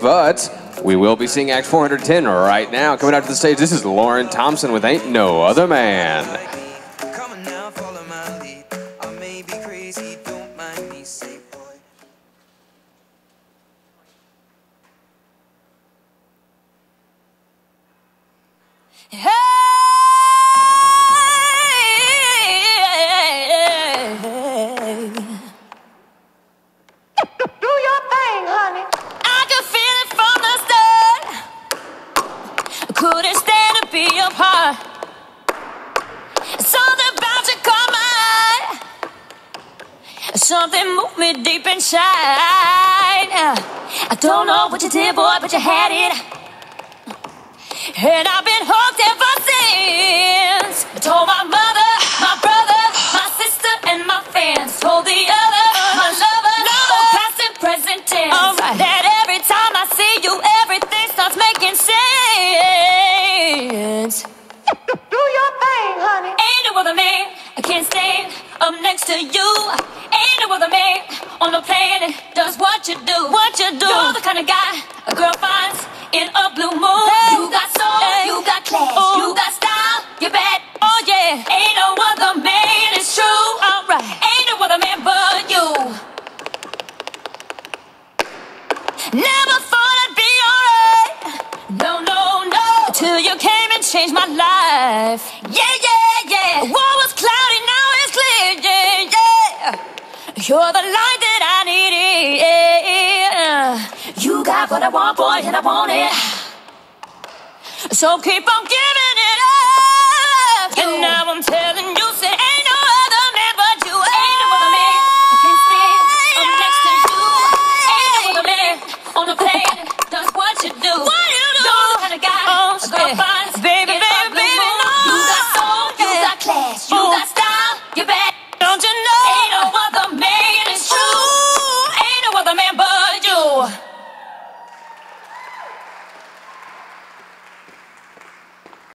But we will be seeing Act 410 right now. Coming out to the stage, this is Lauren Thompson with Ain't No Other Man. Come on now, follow my lead. I may be crazy, don't mind me, say boy. Hey, do your thing, honey. I could feel it from the start. Couldn't stand to be apart. Something about you caught my eye. Something moved me deep inside. I don't know what you did, boy, but you had it. And I've been hooked ever since. I told my mother, my brother, my sister, and my fans. Told the other, my lover, past and present tense. Alright. That every time I see you, everything starts making sense. Do your thing, honey. Ain't no other man I can't stand up next to you. Ain't no other man on the planet does what you do. What you do. You're the kind of guy a girl finds in a blue moon. Hey. You got soul, hey. You got class, you got style, you're bad. Oh yeah, ain't no other man, it's true. Alright, ain't no other man but you. Never thought I'd be alright. No, no, no. Till you came and changed my life. Yeah, yeah, yeah. What was cloudy, now it's clear. Yeah, yeah. You're the light that I needed. Yeah. You got what I want, boy, and I want it. So keep on giving it up. And now I'm telling